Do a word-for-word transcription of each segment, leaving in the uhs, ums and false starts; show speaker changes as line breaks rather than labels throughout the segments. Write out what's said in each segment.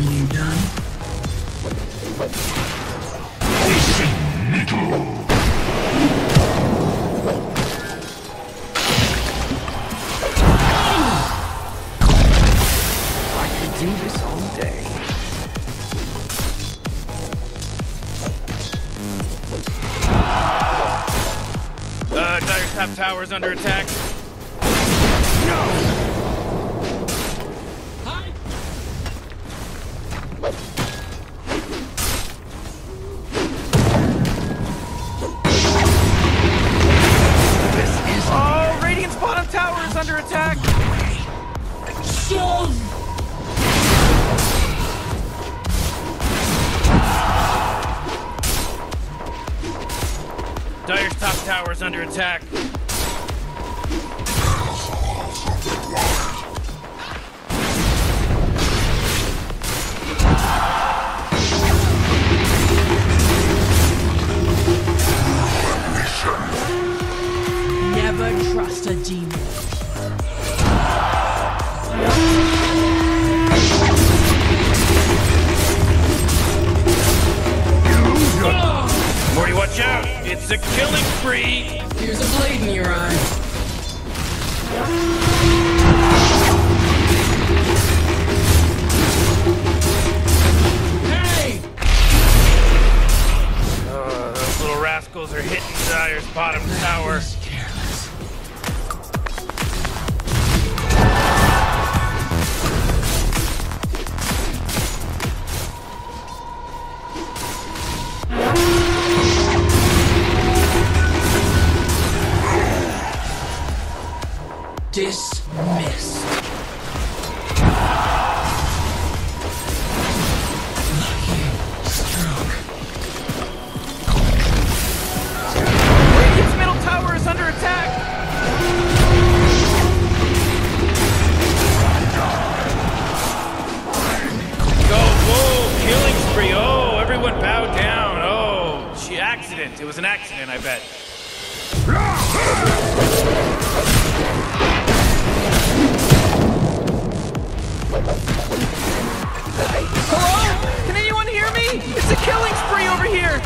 you done?
I could do this all day.
Uh, Dire's top tower's under attack.
No!
Oh, Radiant's bottom tower is under attack!
Shove!
Dire's top tower is under attack.
Never trust a demon.
Morty, watch out! It's a killing spree!
Here's a blade in your eye. Hey!
Uh, those little rascals are hitting Dire's bottom tower.
Careless. Dismissed. Lucky stroke.
Radiant's middle tower is under attack! Go, whoa, killing spree! Oh, everyone bow down! Oh, she accident. It was an accident, I bet. Hello? Can anyone hear me? It's a killing spree over here!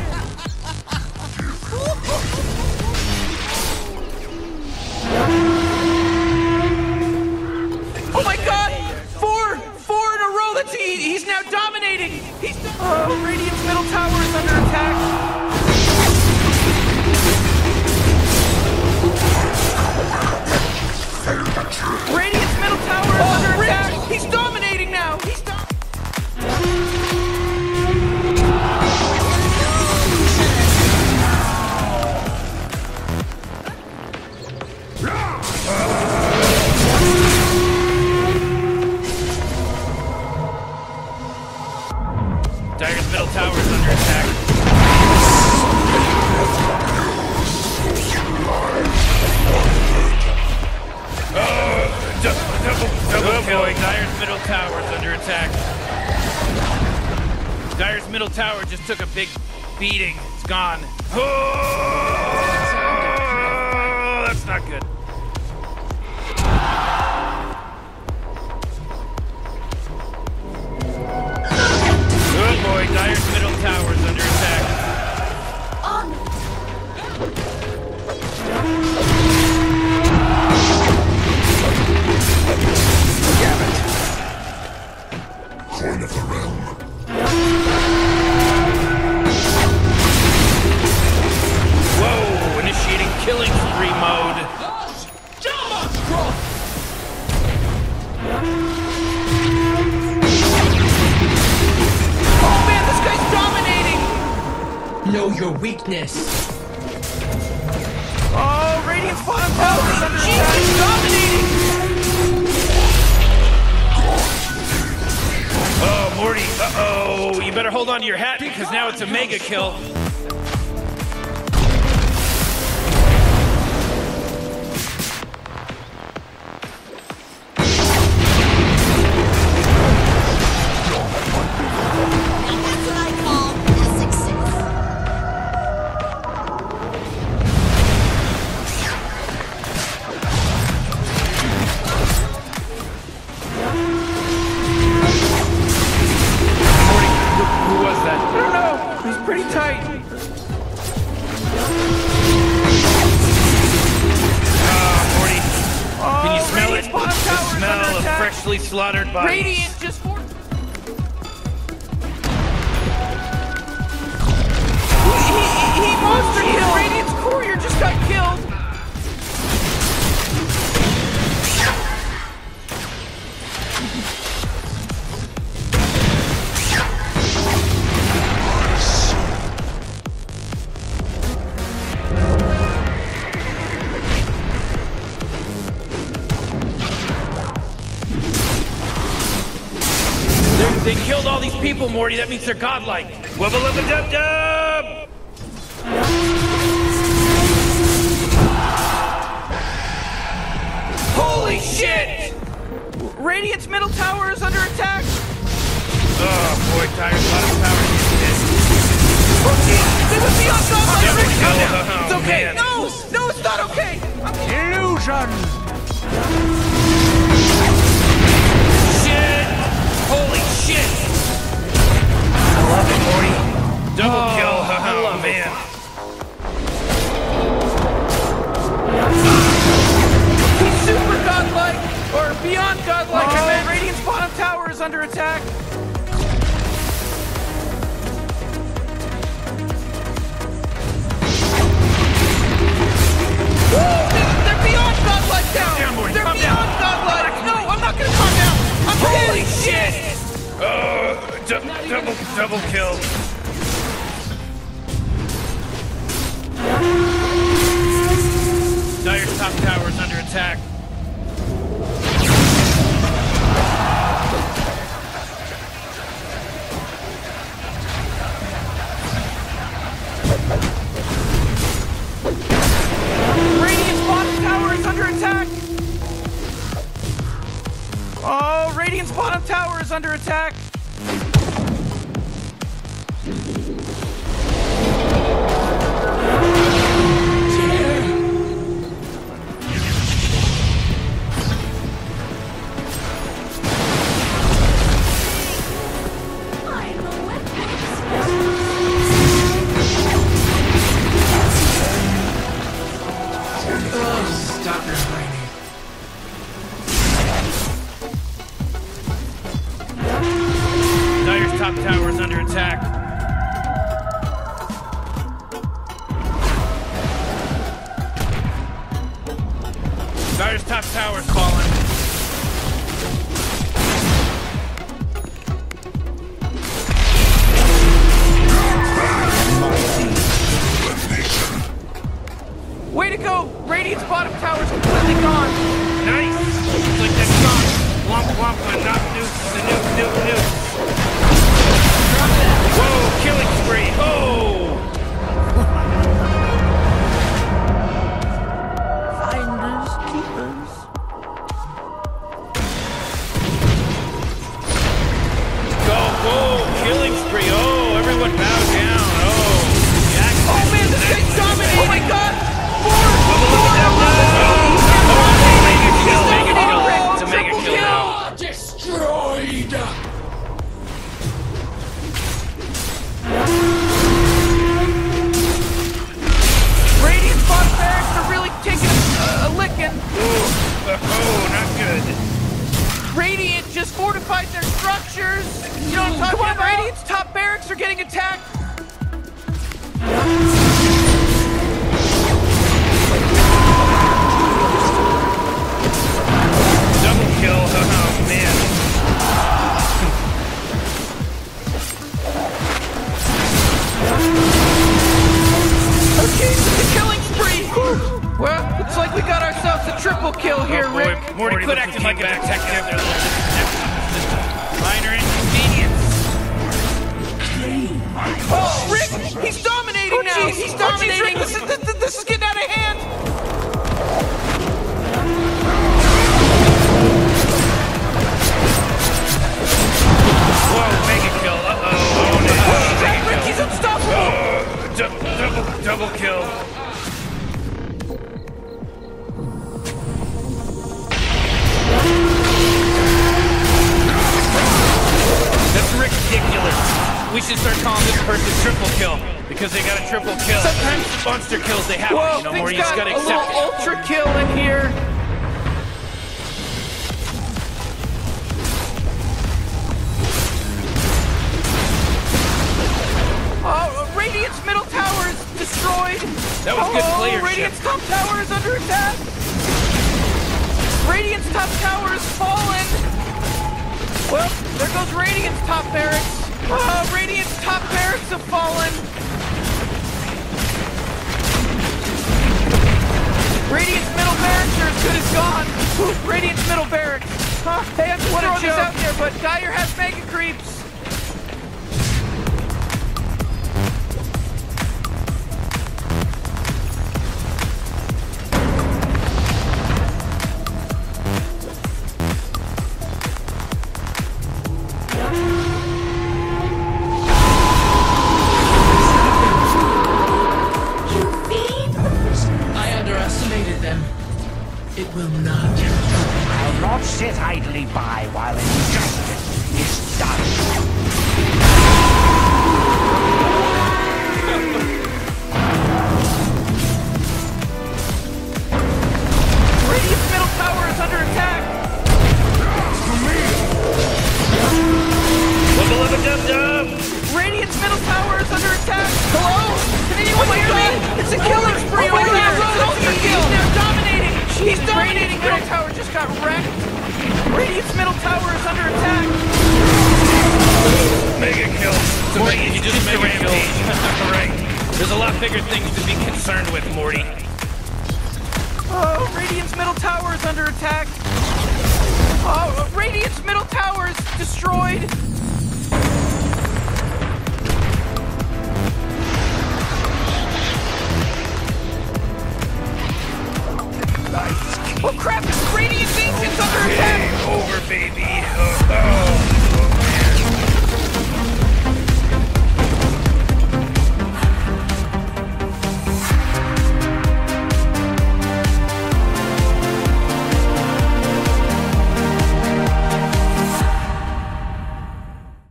Oh my god! Four! Four in a row! That's he, he's now dominating! He's Oh, Radiant's middle tower is under attack! Radiant's middle tower is
Oh,
under
Rich!
attack! He's dominating now! He's do Dire's middle tower is under attack. Oh, double, double, double kill. Dire's middle tower is under attack. Dire's middle tower just took a big beating. It's gone. Oh, that's not good. Good boy, Dire's middle tower is under attack.
Coin of the realm.
Whoa, initiating killing spree mode. Oh man, this guy's dominating!
Know your weakness.
Oh, Radiant's bottom tower is under attack. He's dominating! Oh, Morty, uh-oh. You better hold on to your hat because now it's a mega kill.
That's what I call a success.
He's pretty tight.
Ah, Morty.
Oh,
Can you smell
Radiant's
it?
bottom
The
tower is
smell
under
of
attack.
freshly slaughtered bodies.
Radiant just for. He, he, he monster killed. Radiant's courier just got killed.
They killed all these people, Morty. That means they're godlike. Wubba lubba dub dub!
Holy shit! Radiant's middle tower is under attack.
Oh boy, Tire's bottom tower is
They would be on top of
Double
Rick.
kill.
It's
Oh,
okay.
man.
No, no, it's not okay.
Illusion!
shit! Holy shit! I love it, Morty. Double
Oh,
kill.
I
Oh,
love it.
man.
He's super godlike, or beyond godlike. I meant Radiant's bottom tower is under attack. Woo! They- They're beyond godlike now.
down, Morty,
They're
calm
beyond godlike. No, I'm not gonna calm down. I'm
Holy
pissed.
shit! Oh, du- double, double kill. Dire's top tower is under attack.
Radiant's bottom tower is under attack. Oh, Radiant's bottom tower is under attack.
Oh, stop complaining.
Dire's top tower is under attack. Dire's top tower is falling.
Way to go! Radiant's bottom tower is completely gone.
Nice! It's like that song. Womp womp, but not nukes, the nuke, nuke, nuke. Whoa, killing spree. Oh!
Finders, keepers.
Go, whoa, killing spree. Oh, everyone bow down. Oh, Jack.
Oh man, this guy's dominating! Oh my god! Four!
Oh, mega kill, mega kill.
Oh,
It's a mega
triple
kill now.
Ah, destroyed!
Radiant's bottom barracks are really taking a, a licking.
Oh, not good.
Radiant just fortified their structures. You know what I'm talking about? Radiant's top barracks are getting attacked.
Double kill. Oh, man.
Okay, the killing spree. Well, looks like we got ourselves a triple kill here,
Oh, boy,
Rick.
Morty, quit acting like a detective. Minor inconvenience.
Oh, Rick, he's dominating now.
geez.
He's
Oh,
dominating.
geez,
This is this, this is getting out of hand.
Whoa, mega kill. Uh-oh. Oh, no.
Rick,
Mega
he's
kill.
unstoppable.
Oh, du- double, double kill. That's ridiculous. We we should start calling this person triple kill because they got a triple kill. Sometimes monster kills they have.
Whoa,
You know,
things
Morty, you just
got
gotta
a little
accept it.
ultra kill in here. Oh, Radiant's middle tower is destroyed.
That was good
oh,
playership.
Radiant's top tower is under attack. Radiant's top tower is fallen. Well, there goes Radiant's top barracks. Oh, Radiant's top barracks have fallen. Radiant's middle barracks are as good as gone. Ooh, Radiant's middle barracks. Huh? Hey, I'm just
What a
throwing this
joke.
out there, but Geyer has mega creeps.
I underestimated them. It will not.
I'll not sit idly by while injustice is done.
Radiant's middle tower is under attack.
Wubba lubba dub dub.
Radiant's middle tower is under attack. Hello? Can anyone hear me? It's a killing spree over here. It's an ultra kill. He's now dominating. He's dominating. Middle tower just got wrecked. Radiant's middle tower is under attack.
Mega kill. So Morty, you just mega kill. Right. There's a lot bigger things to be concerned with, Morty.
Oh, Radiant's middle tower is under attack. Oh, Radiant's middle tower is destroyed.